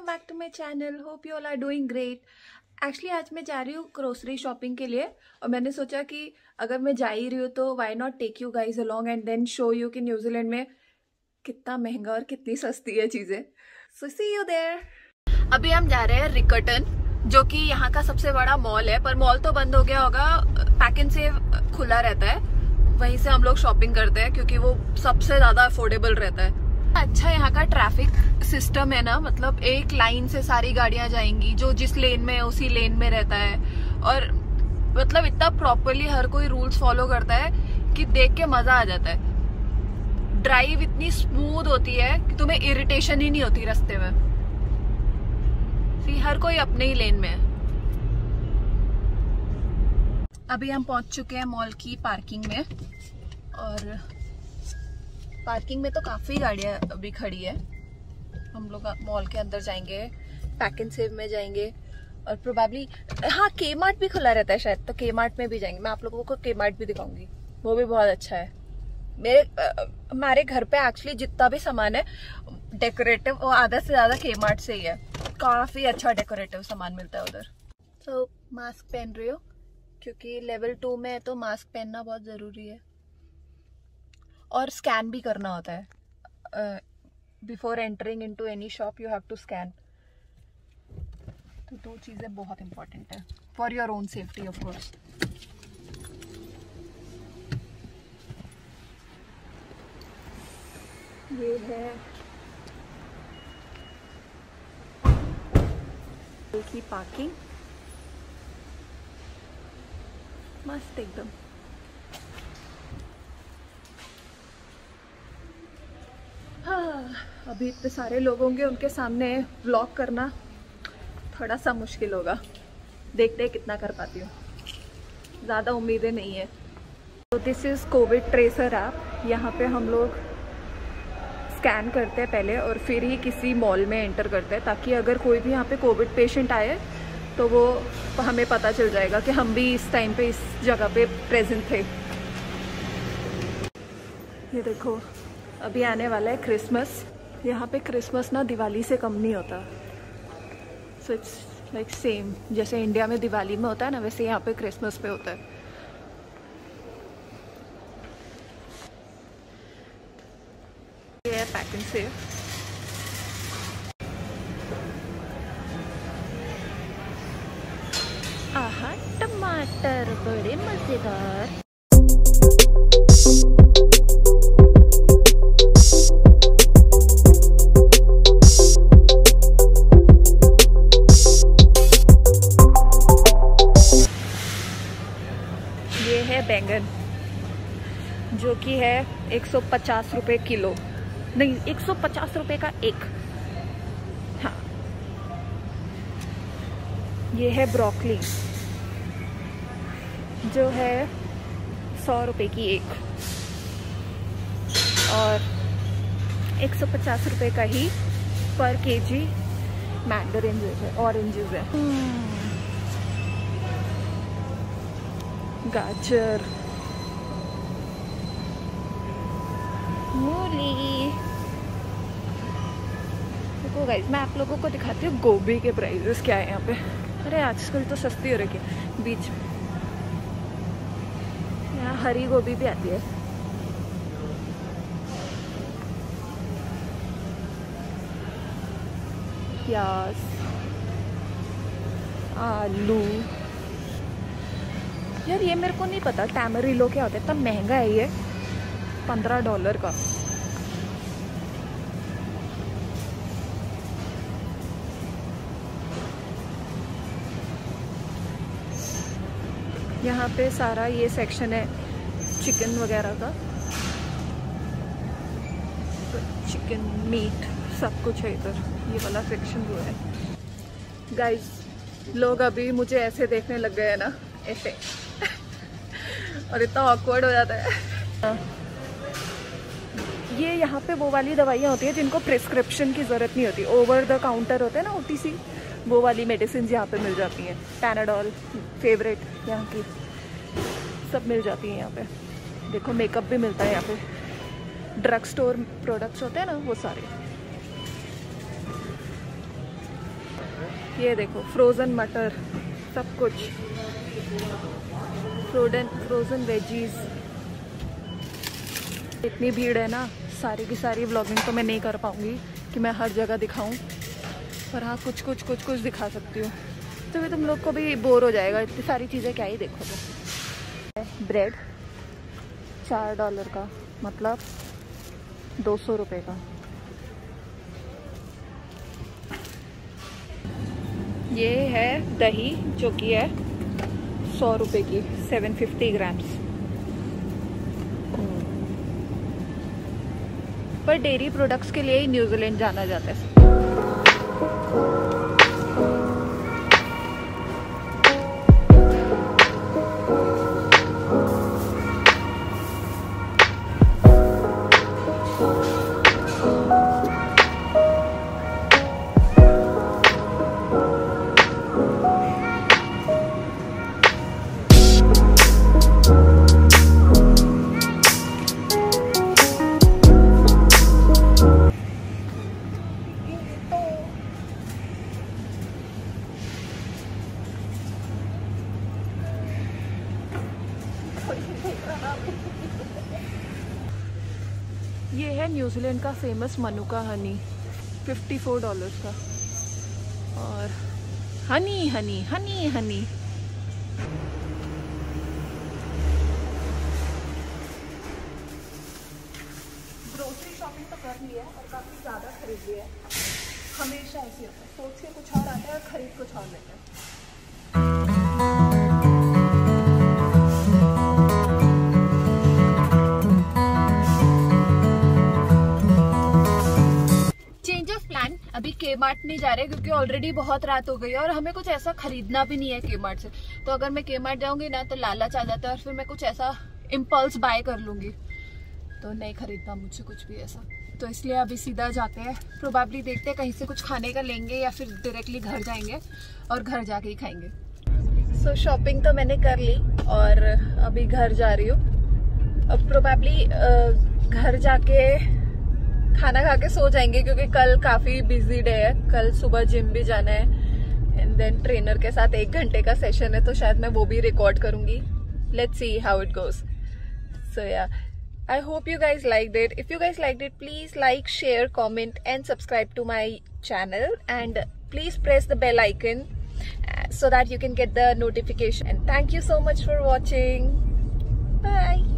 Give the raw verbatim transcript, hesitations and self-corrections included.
Back to my channel. Hope you all are doing great. Actually आज मैं जा रही हूँ ग्रोसरी शॉपिंग के लिए और मैंने सोचा कि अगर मैं जा ही रही हूँ तो why not take you guys along and then show you कि न्यूजीलैंड में कितना महंगा और कितनी सस्ती है चीजें। So see you there. अभी हम जा रहे हैं रिकटन, जो कि यहाँ का सबसे बड़ा मॉल है, पर मॉल तो बंद हो गया होगा, पैक एंड सेव खुला रहता है। वहीं से हम लोग शॉपिंग करते हैं क्योंकि वो सबसे ज्यादा अफोर्डेबल रहता है। अच्छा यहाँ का ट्रैफिक सिस्टम है ना, मतलब एक लाइन से सारी गाड़ियां जाएंगी, जो जिस लेन में है उसी लेन में रहता है, और मतलब इतना प्रॉपरली हर कोई रूल्स फॉलो करता है कि देख के मजा आ जाता है। ड्राइव इतनी स्मूथ होती है कि तुम्हें इरिटेशन ही नहीं होती रास्ते में। हर कोई अपने ही लेन में है। अभी हम पहुंच चुके हैं मॉल की पार्किंग में, और पार्किंग में तो काफी गाड़ियां अभी खड़ी है। हम लोग मॉल के अंदर जाएंगे, पैक एंड सेव में जाएंगे, और प्रोबेबली हाँ के मार्ट भी खुला रहता है शायद, तो के मार्ट में भी जाएंगे। मैं आप लोगों को के मार्ट भी दिखाऊंगी, वो भी बहुत अच्छा है। मेरे हमारे घर पे एक्चुअली जितना भी सामान है डेकोरेटिव, वो आधा से ज्यादा के मार्ट से ही है। काफी अच्छा डेकोरेटिव सामान मिलता है उधर। तो so, मास्क पहन रही हो क्योंकि लेवल टू में है तो मास्क पहनना बहुत जरूरी है, और स्कैन भी करना होता है before entering into any shop. You have to scan. तो दो चीजें बहुत इंपॉर्टेंट है for your own safety of course. ये है की पार्किंग, मस्त एकदम। हाँ, अभी इतने सारे लोग होंगे, उनके सामने व्लॉग करना थोड़ा सा मुश्किल होगा। देखते हैं कितना कर पाती हूँ, ज़्यादा उम्मीदें नहीं है। तो this is COVID tracer app. यहाँ पे हम लोग स्कैन करते हैं पहले और फिर ही किसी मॉल में एंटर करते हैं, ताकि अगर कोई भी यहाँ पे कोविड पेशेंट आए तो वो हमें पता चल जाएगा कि हम भी इस टाइम पे इस जगह पे प्रेजेंट थे। ये देखो, अभी आने वाला है क्रिसमस। यहाँ पे क्रिसमस ना दिवाली से कम नहीं होता। सो इट्स लाइक सेम, जैसे इंडिया में दिवाली में होता है ना, वैसे यहाँ पे क्रिसमस पे होता है। ये है पैक एंड सेव। आहा, टमाटर बड़े मजेदार। ये है बैंगन, जो कि है एक सौ पचास रुपए किलो, नहीं एक सौ पचास रुपए का एक। हाँ, ये है ब्रोकली, जो है सौ रुपए की एक, और एक सौ पचास रुपए का ही पर केजी मैंडरिन्स है, ऑरेंजेस है। गाजर, मूली। देखो गाइस, मैं आप लोगों को दिखाती हूँ गोभी के प्राइसेस क्या है यहाँ पे। अरे आजकल तो सस्ती हो रही है। बीच यहाँ हरी गोभी भी आती है। प्याज, आलू। यार ये मेरे को नहीं पता टैमरिलो क्या होता है, इतना महंगा है ये, पंद्रह डॉलर का। यहाँ पे सारा ये सेक्शन है चिकन वगैरह का, तो चिकन मीट सब कुछ है इधर। ये वाला सेक्शन जो है गाइस, लोग अभी मुझे ऐसे देखने लग गए हैं ना, ऐसे और इतना ऑकवर्ड हो जाता है। ये यहाँ पे वो वाली दवाइयाँ होती है जिनको प्रिस्क्रिप्शन की ज़रूरत नहीं होती, ओवर द काउंटर होते हैं ना, ओटीसी, वो वाली मेडिसिन यहाँ पे मिल जाती हैं। पैनाडॉल फेवरेट यहाँ की, सब मिल जाती हैं यहाँ पे। देखो मेकअप भी मिलता है यहाँ पे, ड्रग स्टोर प्रोडक्ट्स होते हैं ना वो सारे। ये देखो फ्रोज़न मटर, सब कुछ फ्रोजन फ्रोज़न वेजीज। इतनी भीड़ है ना, सारी की सारी व्लॉगिंग तो मैं नहीं कर पाऊँगी कि मैं हर जगह दिखाऊँ, पर हाँ कुछ कुछ कुछ कुछ दिखा सकती हूँ। तो भी तुम लोग को भी बोर हो जाएगा, इतनी सारी चीज़ें क्या ही देखोगे। ब्रेड चार डॉलर का, मतलब दो सौ रुपये का। ये है दही जो कि है सौ रुपये की, सेवन फिफ्टी ग्राम्स। पर डेयरी प्रोडक्ट्स के लिए ही न्यूजीलैंड जाना जाता है। ये है न्यूजीलैंड का famous manuka honey, fifty four dollars का। और honey honey honey honey grocery shopping तो कर ली है और काफ़ी ज़्यादा खरीद लिया है। हमेशा ऐसे होता है, सोच के कुछ और आता है और खरीद कुछ और लेते हैं। अभी के मार्ट नहीं जा रहे क्योंकि ऑलरेडी बहुत रात हो गई है और हमें कुछ ऐसा खरीदना भी नहीं है के मार्ट से। तो अगर मैं के मार्ट जाऊंगी ना तो लालच आ जाता है और फिर मैं कुछ ऐसा इम्पल्स बाय कर लूंगी, तो नहीं खरीदना मुझे कुछ भी ऐसा। तो इसलिए अभी सीधा जाते हैं, प्रोबेबली देखते हैं कहीं से कुछ खाने का लेंगे या फिर डायरेक्टली घर जाएंगे और घर जाके ही खाएंगे। सो so, शॉपिंग तो मैंने कर ली और अभी घर जा रही हूँ। अब प्रोबेबली घर जाके खाना खा के सो जाएंगे क्योंकि कल काफी बिजी डे है। कल सुबह जिम भी जाना है एंड देन ट्रेनर के साथ एक घंटे का सेशन है, तो शायद मैं वो भी रिकॉर्ड करूंगी। Let's see how it goes. So yeah I hope you guys liked it. If you guys liked it, please like, share, comment and subscribe to my channel and please press the bell icon so that you can get the notification. And thank you so much for watching. Bye.